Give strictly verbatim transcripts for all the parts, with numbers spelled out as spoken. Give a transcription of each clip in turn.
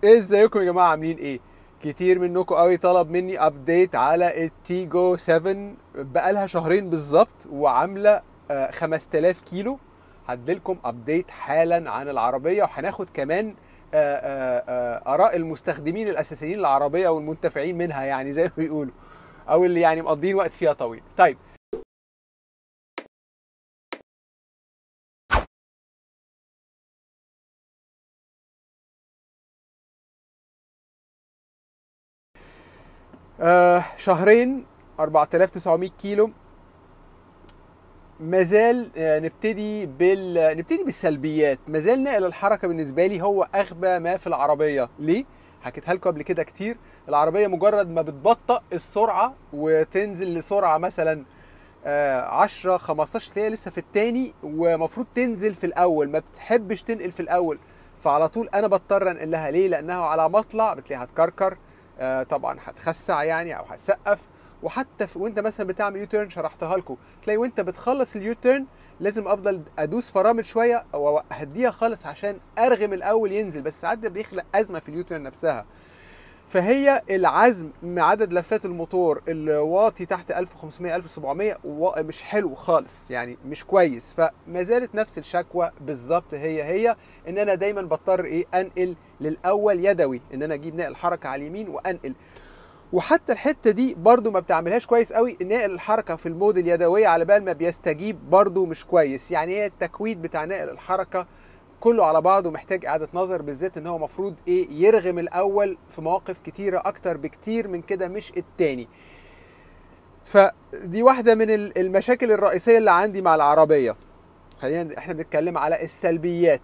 ايه ازيكم يا جماعه؟ عاملين ايه؟ كتير منكم قوي طلب مني ابديت على التيجو سبعة، بقالها شهرين بالظبط وعامله آه، خمسة آلاف كيلو. هديلكم ابديت حالا عن العربيه، وهناخد كمان آه، آه، آه، اراء المستخدمين الاساسيين للعربيه والمنتفعين منها، يعني زي ما بيقولوا، او اللي يعني مقضين وقت فيها طويل. طيب، آه شهرين، أربعة آلاف وتسعمية كيلو. مازال آه، نبتدي بال نبتدي بالسلبيات. مازال نقل الحركه بالنسبه لي هو اغبى ما في العربيه. ليه؟ حكيتها لكم قبل كده كتير. العربيه مجرد ما بتبطئ السرعه وتنزل لسرعه مثلا آه، عشرة خمستاشر، تلاقيها لسه في التاني، ومفروض تنزل في الاول، ما بتحبش تنقل في الاول. فعلى طول انا بضطر انقل لها. ليه؟ لانها على مطلع بتلاقيها هتكركر، آه، طبعا هتخسع يعني او هتسقف. وحتى في وانت مثلا بتعمل يو تيرن، شرحتها لكم، تلاقي وانت بتخلص اليو تيرن لازم افضل ادوس فرامل شويه او اهديها خالص عشان ارغم الاول ينزل، بس ساعات ده بيخلق ازمه في اليو تيرن نفسها. فهي العزم مع عدد لفات الموتور الواطي تحت ألف وخمسمية ألف وسبعمية مش حلو خالص، يعني مش كويس. فما زالت نفس الشكوى بالظبط، هي هي ان انا دايما بضطر ايه انقل للاول يدوي، ان انا اجيب نقل الحركه على اليمين وانقل. وحتى الحته دي برضو ما بتعملهاش كويس قوي. نقل الحركه في المود اليدويه على بال ما بيستجيب برضو مش كويس. يعني هي التكويد بتاع نقل الحركه كله على بعضه محتاج اعاده نظر، بالذات ان هو مفروض ايه يرغم الاول في مواقف كتيره اكتر بكتير من كده، مش التاني. فدي واحده من المشاكل الرئيسيه اللي عندي مع العربيه. خلينا احنا بنتكلم على السلبيات.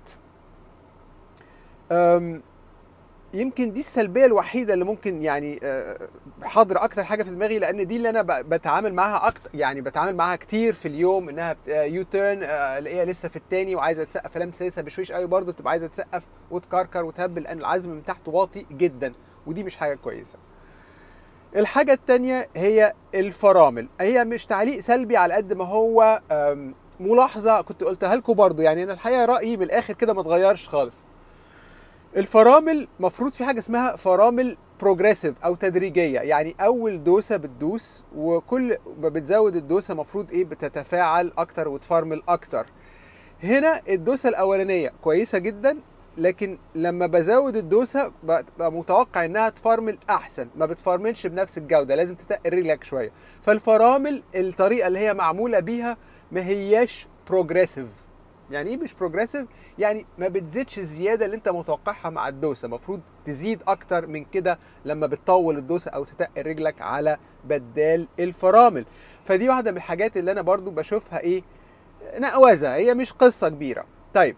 أم يمكن دي السلبيه الوحيده اللي ممكن يعني آه، حاضر اكتر حاجه في دماغي، لان دي اللي انا ب- بتعامل معاها اكتر، يعني بتعامل معاها كتير في اليوم. انها يو تيرن الاقيها لسه في التاني وعايزه تسقف، فلما تسيسها بشويش قوي برضه بتبقى عايزه تسقف وتكركر وتهبل، لان العزم من تحت واطي جدا، ودي مش حاجه كويسه. الحاجه التانيه هي الفرامل. هي مش تعليق سلبي على قد ما هو آم، ملاحظه كنت قلتها لكم برضه. يعني انا الحقيقه رايي من الاخر كده ما اتغيرش خالص. الفرامل مفروض في حاجه اسمها فرامل بروجريسيف او تدريجيه، يعني اول دوسه بتدوس وكل ما بتزود الدوسه مفروض ايه بتتفاعل اكتر وتفرمل اكتر. هنا الدوسه الاولانيه كويسه جدا، لكن لما بزود الدوسه ببقى متوقع انها تفرمل احسن، ما بتفرملش بنفس الجوده، لازم تتقل رجلك شويه. فالفرامل الطريقه اللي هي معموله بيها ما هياش بروجريسيف. يعني ايه مش بروجريسيف؟ يعني ما بتزيدش الزياده اللي انت متوقعها مع الدوسه، المفروض تزيد اكتر من كده لما بتطول الدوسه او تتقل رجلك على بدال الفرامل. فدي واحده من الحاجات اللي انا برضو بشوفها ايه نقوزه، هي مش قصه كبيره. طيب،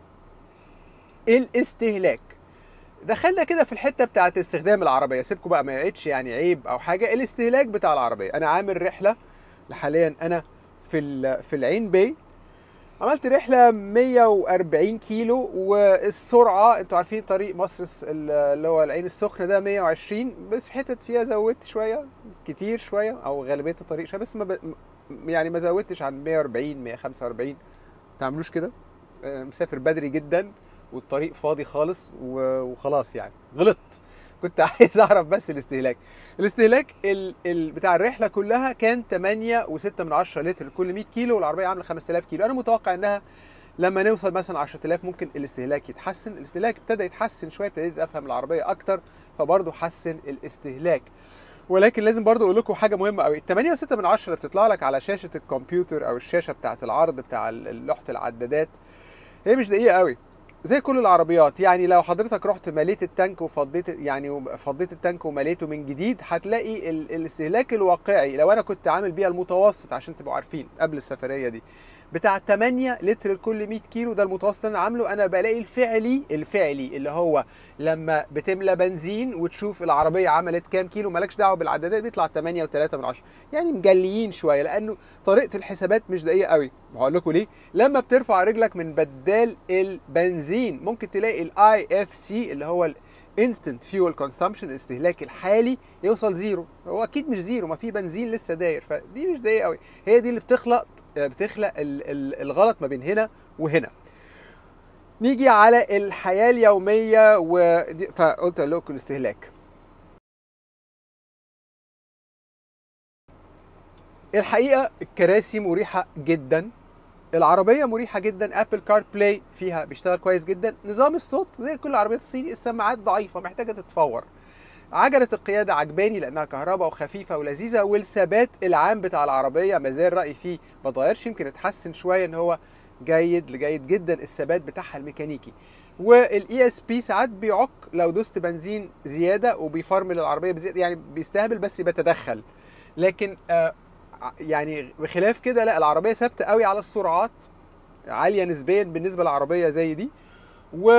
الاستهلاك. دخلنا كده في الحته بتاعت استخدام العربيه، سيبكم بقى، ما بقتش يعني عيب او حاجه. الاستهلاك بتاع العربيه، انا عامل رحله حاليا، انا في ال- في العين باي، عملت رحله مية وأربعين كيلو، والسرعه انتوا عارفين طريق مصر الس- ال- اللي هو العين السخنه ده مية وعشرين، بس في حتت فيها زودت شويه، كتير شويه، او غالبيه الطريق شويه، بس ما ب... م- يعني ما زودتش عن مية وأربعين مية وخمسة وأربعين. ما تعملوش كده. آه، مسافر بدري جدا والطريق فاضي خالص و- وخلاص، يعني غلطت. كنت عايز اعرف بس الاستهلاك. الاستهلاك ال... ال... بتاع الرحله كلها كان تمانية وستة من عشرة لتر كل مية كيلو، والعربيه عامله خمسة آلاف كيلو. انا متوقع انها لما نوصل مثلا عشرة آلاف ممكن الاستهلاك يتحسن. الاستهلاك ابتدى يتحسن شويه، ابتديت افهم العربيه اكتر، فبرضه حسن الاستهلاك. ولكن لازم برضه اقول لكم حاجه مهمه قوي. ال تمانية وستة من عشرة اللي بتطلع لك على شاشه الكمبيوتر او الشاشه بتاعه العرض بتاع ال- لوحه العدادات، هي مش دقيقه قوي زي كل العربيات. يعني لو حضرتك رحت مليت التانك وفضيت، يعني فضيت التانك ومليته من جديد، هتلاقي ال... الاستهلاك الواقعي لو انا كنت عامل بيها المتوسط، عشان تبقوا عارفين قبل السفريه دي، بتاع تمانية لتر لكل مية كيلو. ده المتوسط اللي انا عامله. انا بلاقي الفعلي الفعلي اللي هو لما بتملى بنزين وتشوف العربيه عملت كام كيلو، مالكش دعوه بالعدادات، بيطلع تمانية وتلاتة من عشرة. يعني مجليين شويه، لانه طريقه الحسابات مش دقيقه قوي. هقول لكم ليه. لما بترفع رجلك من بدال البنزين ممكن تلاقي الاي اف سي اللي هو الانستنت فيول كونسامشن، الاستهلاك الحالي، يوصل زيرو. هو اكيد مش زيرو، ما في بنزين لسه داير، فدي مش دقيقه قوي. هي دي اللي بتخلق بتخلق ال- ال- الغلط ما بين هنا وهنا. نيجي على الحياه اليوميه ودي، فقلت لكم الاستهلاك. الحقيقه الكراسي مريحه جدا، العربيه مريحه جدا، ابل كار بلاي فيها بيشتغل كويس جدا، نظام الصوت زي كل العربيات الصيني السماعات ضعيفه محتاجه تتفور، عجله القياده عجباني لانها كهرباء وخفيفه ولذيذه، والثبات العام بتاع العربيه ما زال رايي فيه ما اتغيرش، يمكن اتحسن شويه ان هو جيد لجيد جدا الثبات بتاعها الميكانيكي. والاي اس بي ساعات بيعك لو دوست بنزين زياده وبيفرمل العربيه بزياده، يعني بيستهبل بس بيتدخل، لكن آه يعني بخلاف كده لا، العربيه ثابته قوي على السرعات، عاليه نسبيا بالنسبه لعربيه زي دي. و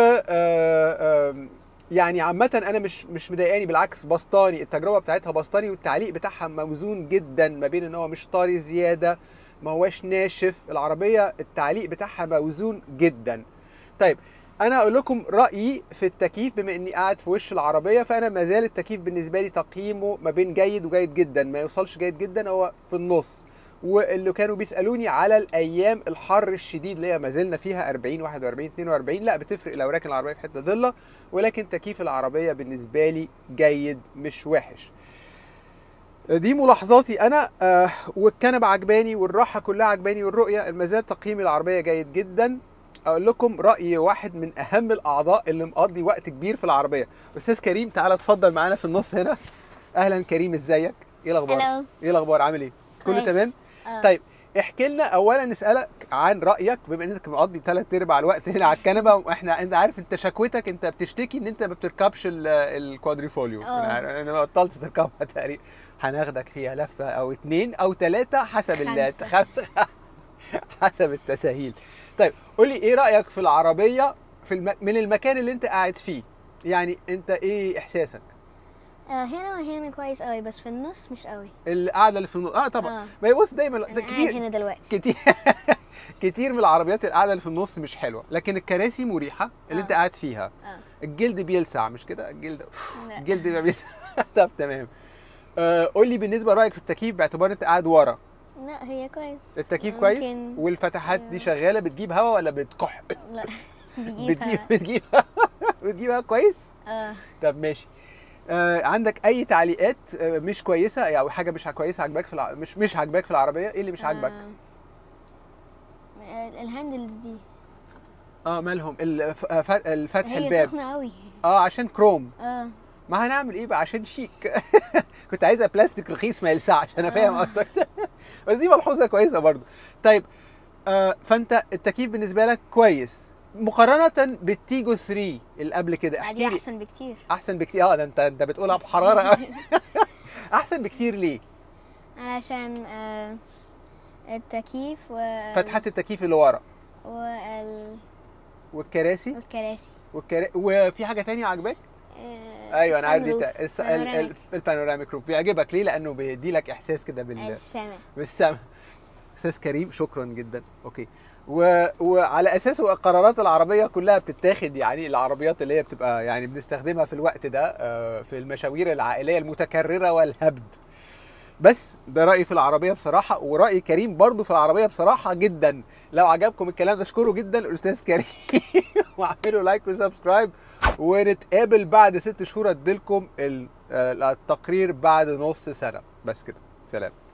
يعني عامه انا مش مش مضايقاني، بالعكس بسطاني، التجربه بتاعتها بسطاني، والتعليق بتاعها موزون جدا ما بين ان هو مش طري زياده ما هواش ناشف، العربيه التعليق بتاعها موزون جدا. طيب انا اقول لكم رايي في التكييف، بما اني قاعد في وش العربيه، فانا ما زال التكييف بالنسبه لي تقييمه ما بين جيد وجيد جدا، ما يوصلش جيد جدا، هو في النص. واللي كانوا بيسالوني على الايام الحر الشديد اللي هي ما زلنا فيها أربعين واحد وأربعين اتنين وأربعين، لا بتفرق لو راكن العربيه في حته ضله، ولكن تكييف العربيه بالنسبه لي جيد مش وحش. دي ملاحظاتي انا. آه والكنبه عجباني والراحه كلها عجباني والرؤيه، المازال تقييم العربيه جيد جدا. اقول لكم راي واحد من اهم الاعضاء اللي مقضي وقت كبير في العربيه، استاذ كريم، تعالى اتفضل معانا في النص هنا. اهلا كريم، ازيك؟ ايه الاخبار؟ Hello. ايه الاخبار؟ عامل ايه؟ كله تمام؟ آه. طيب احكي لنا اولا، نسالك عن رايك بما انك مقضي ثلاث ارباع الوقت هنا على الكنبه، واحنا انت عارف انت شكوتك، انت بتشتكي ان انت ما بتركبش ال- الكوادريفوليو. آه. انا أنا بطلت تركبها تقريبا، هناخدك فيها لفه او اتنين او ثلاثه حسب ال خمسة. خمسه حسب التساهيل. طيب قولي ايه رايك في العربيه في الم... من المكان اللي انت قاعد فيه، يعني انت ايه احساسك؟ آه هنا وهنا كويس قوي، بس في النص مش قوي. القعده اللي في النص اه طبعا. آه. ما يبص دايما انا ده قاعد كتير هنا دلوقتي. كتير كتير من العربيات القعده اللي في النص مش حلوه، لكن الكراسي مريحه اللي آه. انت قاعد فيها. اه الجلد بيلسع مش كده؟ الجلد لا. الجلد ما بيلسع طب تمام. آه قول لي بالنسبه لرايك في التكييف باعتبار انت قاعد ورا، لا هي كويس. التكييف ممكن- كويس والفتحات دي شغاله، بتجيب هوا ولا بتكح؟ لا بتجيب بيجيبها. بتجيب بتجيب هوا كويس؟ اه طب ماشي. آه عندك اي تعليقات آه مش كويسه او يعني حاجه مش كويسه عجباك في الع... مش مش عجباك في العربيه؟ ايه اللي مش عاجبك؟ آه. الهاندلز دي اه مالهم؟ الف... ف- الفتح هي الباب سخنة قوي. اه عشان كروم. اه ما هنعمل ايه بقى عشان شيك كنت عايزها بلاستيك رخيص ما يلسعش، انا فاهم آه. قصدك بس دي ملحوظه كويسه برضو. طيب آه فانت التكييف بالنسبه لك كويس مقارنه بالتيجو ثلاثة اللي قبل كده، دي احكي لي. احسن بكتير. احسن بكتير؟ اه ده انت انت بتقولها بحراره قوي احسن بكتير ليه؟ علشان آه التكييف و فتحات التكييف اللي ورا وال... والكراسي والكراسي. والكرا... وفي حاجه تانية عجباك؟ آه ايوه انا عارف دي sunroof. تا- الس- ال- ال- panoramic. البانوراميك روف بيعجبك ليه؟ لانه بيدي لك احساس كده بال السما. بالسما. استاذ كريم شكرا جدا. اوكي. و... وعلى اساسه القرارات العربيه كلها بتتاخد، يعني العربيات اللي هي بتبقى يعني بنستخدمها في الوقت ده آه، في المشاوير العائليه المتكرره والهبد. بس ده رايي في العربيه بصراحه، وراي كريم برضو في العربيه بصراحه جدا. لو عجبكم الكلام ده اشكره جدا الاستاذ كريم واعملوا لايك وسبسكرايب، ونتقابل بعد ست شهور اديلكم ال- آه، التقرير بعد نص سنه. بس كده، سلام.